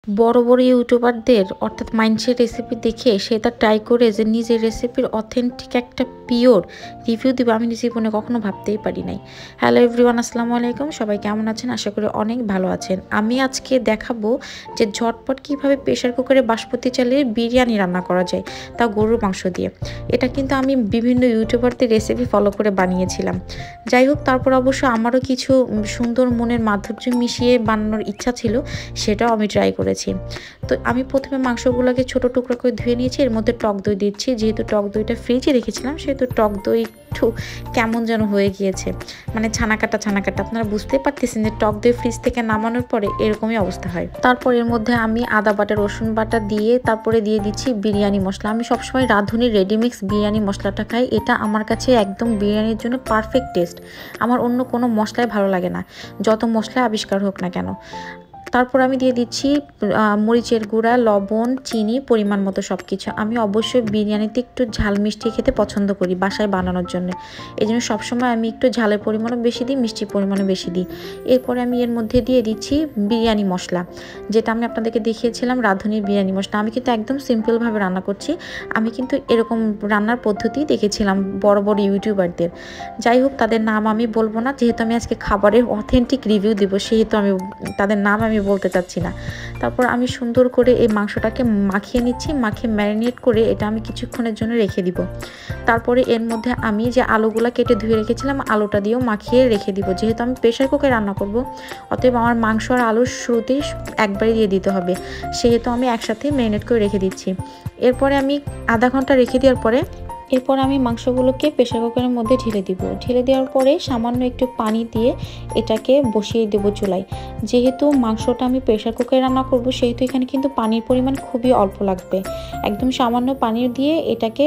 বড়, বড় ইউটিউবারদের অর্থাৎ মাইনষের রেসিপি দেখে সে তা ট্রাই করে যে নিজের রেসিপির অথেন্টিক একটা পিওর রিভিউ দিবে আমি জীবনে কখনো ভাবতেই পারি নাই। হ্যালো এভরিওয়ান, আসসালামু আলাইকুম। সবাই কেমন আছেন? আশা করি অনেক ভালো আছেন। আমি আজকে দেখাবো যে ঝটপট কিভাবে প্রেশার কুকারে বাসমতি চালের বিরিয়ানি রান্না করা যায়, তা গরুর মাংস দিয়ে। এটা কিন্তু আমি বিভিন্ন ইউটিউবারদের রেসিপি ফলো করে বানিয়েছিলাম। যাই হোক, তারপর অবশ্য আমারও কিছু সুন্দর মনের মাধুর্য মিশিয়ে বানানোর ইচ্ছা ছিল, সেটাও আমি ট্রাই করেছি। তো আমি প্রথমে মাংসগুলোকে ছোট টুকরো করে ধুয়ে নিয়েছি। এর মধ্যে টক দই দিচ্ছি। যেহেতু টক দইটা ফ্রিজে রেখেছিলাম সেহেতু টক দই একটু কেমন যেন হয়ে গিয়েছে, মানে ছানা কাটা। আপনারা বুঝতেই পারতেছেন যে টক দই ফ্রিজ থেকে নামানোর পরে এরকমই অবস্থা হয়। তারপর এর মধ্যে আমি আদা বাটা রসুন বাটা দিয়ে তারপরে দিয়ে দিচ্ছি বিরিয়ানি মশলা। আমি সবসময় রাঁধুনির রেডিমিক্স বিরিয়ানি মশলাটা খাই। এটা আমার কাছে একদম বিরিয়ানির জন্য পারফেক্ট টেস্ট। আমার অন্য কোনো মশলাই ভালো লাগে না, যত মশলা আবিষ্কার হোক না কেন। তারপর আমি দিয়ে দিচ্ছি মরিচের গুঁড়া, লবণ, চিনি পরিমাণ মতো সব কিছু। আমি অবশ্যই বিরিয়ানিতে একটু ঝাল মিষ্টি খেতে পছন্দ করি বাসায় বানানোর জন্য। এই জন্য সবসময় আমি একটু ঝালের পরিমাণও বেশি দিই, মিষ্টির পরিমাণও বেশি দিই। এরপরে আমি এর মধ্যে দিয়ে দিচ্ছি বিরিয়ানি মশলা, যেটা আমি আপনাদেরকে দেখিয়েছিলাম রাঁধুনির বিরিয়ানি মশলা। আমি কিন্তু একদম সিম্পলভাবে রান্না করছি। আমি কিন্তু এরকম রান্নার পদ্ধতি দেখেছিলাম বড় বড় ইউটিউবারদের। যাই হোক, তাদের নাম আমি বলবো না, যেহেতু আমি আজকে খাবারের অথেন্টিক রিভিউ দিব সেহেতু আমি তাদের নাম আমি বলতে চাচ্ছি না। তারপর আমি সুন্দর করে এই মাংসটাকে মাখিয়ে নিচ্ছি। মাখিয়ে ম্যারিনেট করে এটা আমি কিছুক্ষণের জন্য রেখে দিব। তারপরে এর মধ্যে আমি যে আলুগুলা কেটে ধুয়ে রেখেছিলাম আলুটা দিয়েও মাখিয়ে রেখে দিব। যেহেতু আমি প্রেশার কুকারে রান্না করব, অতএব আমার মাংস আর আলুর শুরুতেই একবারে দিয়ে দিতে হবে, সেহেতু আমি একসাথে ম্যারিনেট করে রেখে দিচ্ছি। এরপরে আমি আধা ঘন্টা রেখে দেওয়ার পরে এরপর আমি মাংসগুলোকে প্রেশার কুকারের মধ্যে ঢেলে দিব। ঢেলে দেওয়ার পরে সামান্য একটু পানি দিয়ে এটাকে বসিয়ে দেব চুলায়। যেহেতু মাংসটা আমি প্রেশার কুকারে রান্না করব সেহেতু এখানে কিন্তু পানির পরিমাণ খুবই অল্প লাগবে। একদম সামান্য পানি দিয়ে এটাকে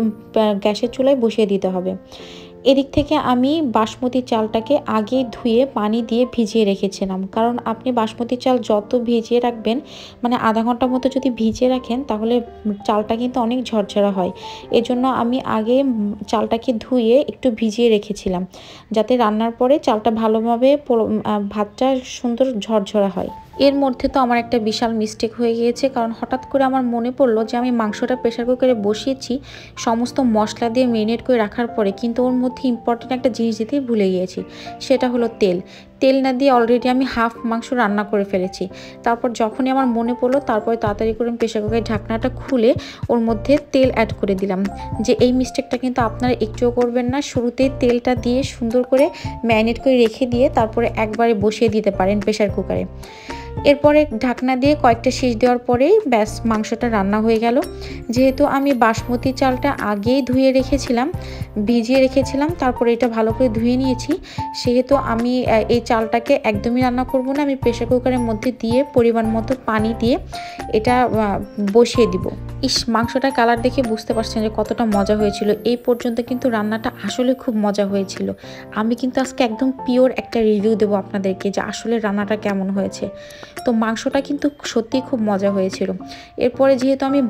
গ্যাসের চুলায় বসিয়ে দিতে হবে। এদিক থেকে আমি বাসমতি চালটাকে আগে ধুয়ে পানি দিয়ে ভিজিয়ে রেখেছিলাম, কারণ আপনি বাসমতি চাল যত ভিজিয়ে রাখবেন, মানে আধা ঘন্টা মতো যদি ভিজিয়ে রাখেন তাহলে চালটা কিন্তু অনেক ঝরঝরা হয়। এজন্য আমি আগে চালটাকে ধুয়ে একটু ভিজিয়ে রেখেছিলাম, যাতে রান্নার পরে চালটা ভালোভাবে ভাতটা সুন্দর ঝরঝরা হয়। এর মধ্যে তো আমার একটা বিশাল মিস্টেক হয়ে গিয়েছে, কারণ হঠাৎ করে আমার মনে পড়লো যে আমি মাংসটা প্রেশার কুকারে বসিয়েছি সমস্ত মশলা দিয়ে ম্যারিনেট করে রাখার পরে, কিন্তু ওর মধ্যে ইম্পর্টেন্ট একটা জিনিস দিতেই ভুলে গিয়েছি, সেটা হলো তেল। তেল না দিয়ে অলরেডি আমি হাফ মাংস রান্না করে ফেলেছি। তারপর যখনই আমার মনে পড়লো তারপরে তাড়াতাড়ি করে প্রেশার কুকারের ঢাকনাটা খুলে ওর মধ্যে তেল অ্যাড করে দিলাম। যে এই মিস্টেকটা কিন্তু আপনারা একটুও করবেন না। শুরুতেই তেলটা দিয়ে সুন্দর করে ম্যারিনেট করে রেখে দিয়ে তারপরে একবারে বসিয়ে দিতে পারেন প্রেশার কুকারে। এরপরে ঢাকনা দিয়ে কয়েকটা সিজ দেওয়ার পরেই ব্যাস মাংসটা রান্না হয়ে গেল। যেহেতু আমি বাসমতি চালটা আগেই ধুয়ে রেখেছিলাম, ভিজিয়ে রেখেছিলাম, তারপরে এটা ভালো করে ধুয়ে নিয়েছি, সেহেতু আমি এই চালটাকে একদমই রান্না করব না। আমি প্রেশার কুকারের মধ্যে দিয়ে পরিমাণ মতো পানি দিয়ে এটা বসিয়ে দিব। মাংসটার কালার দেখে বুঝতে পারছেন যে কতটা মজা হয়েছিল। এই পর্যন্ত কিন্তু রান্নাটা আসলে খুব মজা হয়েছিল। আমি কিন্তু আজকে একদম পিওর একটা রিভিউ দেবো আপনাদেরকে যে আসলে রান্নাটা কেমন হয়েছে। তো মাংসটা কিন্তু সত্যিই খুব মজা হয়েছিল। এরপরে যেহেতু আমি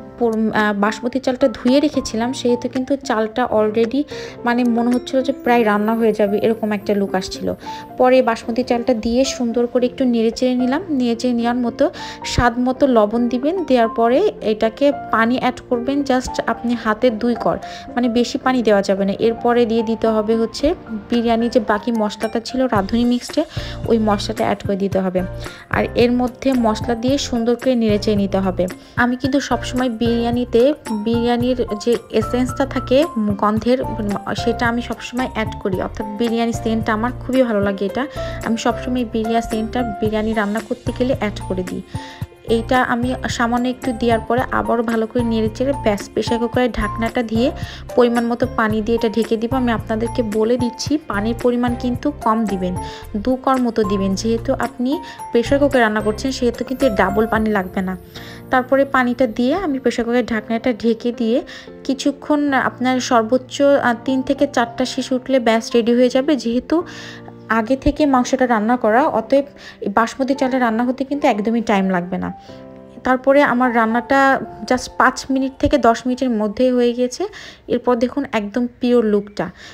বাসমতি চালটা ধুয়ে রেখেছিলাম সেহেতু কিন্তু চালটা অলরেডি মানে মনে হচ্ছিল যে প্রায় রান্না হয়ে যাবে, এরকম একটা লুক আসছিল। পরে বাসমতি চালটা দিয়ে সুন্দর করে একটু নেড়েচেড়ে নিলাম। নেড়েচেড়ে নেওয়ার মতো স্বাদ মতো লবণ দিবেন। দেওয়ার পরে এটাকে পানি অ্যাড করবেন জাস্ট আপনি হাতের 2 কর, মানে বেশি পানি দেওয়া যাবে না। এরপরে দিয়ে দিতে হবে হচ্ছে বিরিয়ানি যে বাকি মশলাটা ছিল রাঁধুনি মিক্সডে, ওই মশলাটা অ্যাড করে দিতে হবে। আর এর মধ্যে মশলা দিয়ে সুন্দর করে নেড়েচেড়ে নিতে হবে। আমি কিন্তু সবসময় বিরিয়ানিতে বিরিয়ানির যে এসেন্সটা থাকে গন্ধের, সেটা আমি সবসময় অ্যাড করি, অর্থাৎ বিরিয়ানি সেন্টটা আমার খুবই ভালো লাগে। এটা আমি সবসময় বিরিয়ানি সেন্টটা বিরিয়ানি রান্না করতে গেলে অ্যাড করে দিই। এইটা আমি সামান্য একটু দেওয়ার পরে আবারও ভালো করে নেড়েচেড়ে ব্যাস প্রেশার কুকারের ঢাকনাটা দিয়ে পরিমাণ মতো পানি দিয়ে এটা ঢেকে দিব। আমি আপনাদেরকে বলে দিচ্ছি পানির পরিমাণ কিন্তু কম দিবেন, 2 কর মতো দিবেন। যেহেতু আপনি প্রেশার কুকারে রান্না করছেন সেহেতু কিন্তু ডাবল পানি লাগবে না। তারপরে পানিটা দিয়ে আমি প্রেশার কুকারের ঢাকনাটা ঢেকে দিয়ে কিছুক্ষণ, আপনার সর্বোচ্চ 3 থেকে 4টা শিশ উঠলে ব্যাস রেডি হয়ে যাবে। যেহেতু আগে থেকে মাংসটা রান্না করা, অতএব বাসমতি চালটা রান্না হতে কিন্তু একদমই টাইম লাগবে না। তারপরে আমার রান্নাটা জাস্ট 5 মিনিট থেকে 10 মিনিটের মধ্যেই হয়ে গিয়েছে। এরপর দেখুন একদম পিওর লুকটা,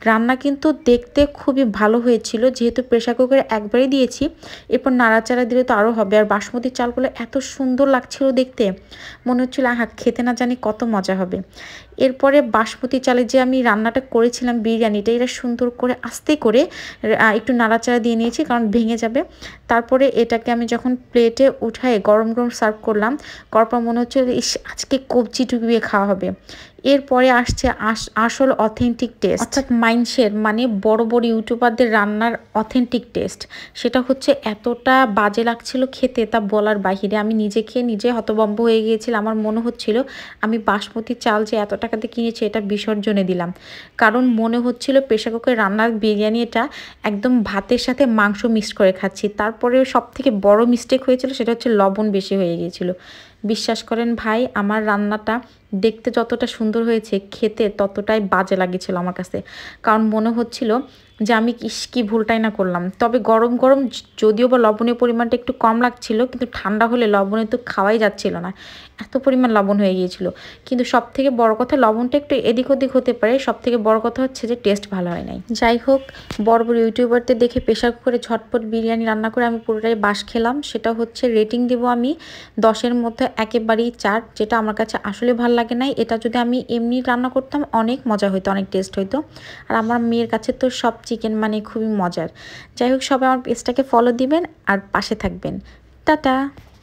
রান্না কিন্তু দেখতে খুবই ভালো হয়েছিল, যেহেতু প্রেশার কুকারে একবারই দিয়েছি, এরপর নাড়াচাড়া দিলে তো আরও হবে। আর বাসমতি চালগুলো এত সুন্দর লাগছিল দেখতে, মনে হচ্ছিল আহা খেতে না জানি কত মজা হবে। এরপরে বাসমতি চালে যে আমি রান্নাটা করেছিলাম বিরিয়ানিটা, এটা সুন্দর করে আস্তে করে একটু নাড়াচাড়া দিয়ে নিয়েছি, কারণ ভেঙে যাবে। তারপরে এটাকে আমি যখন প্লেটে উঠায় গরম গরম সার্ভ করলাম, করার পর মনে হচ্ছে ইস আজকে কবজি টুকিয়ে খাওয়া হবে। এরপরে আসছে আসল অথেন্টিক টেস্ট, অর্থাৎ মাইনষের মানে বড় বড় ইউটিউবারদের রান্নার অথেন্টিক টেস্ট। সেটা হচ্ছে এতটা বাজে লাগছিল খেতে, তা বলার বাহিরে। আমি নিজে খেয়ে নিজে হতভম্ব হয়ে গিয়েছিলাম। আমার মনে হচ্ছিল আমি বাসমতি চাল যে এত টাকাতে কিনেছি এটা বিসর্জনে দিলাম, কারণ মনে হচ্ছিল প্রেশার কুকারে রান্নার বিরিয়ানিটা একদম ভাতের সাথে মাংস মিক্সড করে খাচ্ছি। তারপরে সব থেকে বড় মিস্টেক হয়েছিল, সেটা হচ্ছে লবণ বেশি হয়ে গিয়েছিল। বিশ্বাস করেন ভাই, আমার রান্নাটা দেখতে যতটা সুন্দর হয়েছে, খেতে ততটাই বাজে লাগছিল আমার কাছে। কারণ মনে হচ্ছিল যে আমি কি ভুলটাই না করলাম। তবে গরম গরম যদিও বা লবণের পরিমাণটা একটু কম লাগছিল, কিন্তু ঠান্ডা হলে লবণে তো খাওয়াই যাচ্ছিল না, এত পরিমাণ লবণ হয়ে গিয়েছিল। কিন্তু সব থেকে বড় কথা, লবণটা একটু এদিক ওদিক হতে পারে, সব থেকে বড় কথা হচ্ছে যে টেস্ট ভালো হয় নাই। যাই হোক, বড় বড় ইউটিউবারদের দেখে প্রেশার কুকারে ঝটপট বিরিয়ানি রান্না করে আমি পুরোটাই বাস খেলাম। সেটা হচ্ছে রেটিং দেবো আমি 10-এর মধ্যে একেবারেই 4, যেটা আমার কাছে আসলে ভালো লাগে নাই। এটা যদি আমি এমনি রান্না করতাম অনেক মজা হইতো, অনেক টেস্ট হইতো। আর আমার মেয়ের কাছে তো সব চিকেন মানে খুবই মজার। যাই হোক, সবাই আমার পেজটাকে ফলো দিবেন আর পাশে থাকবেন। টাটা।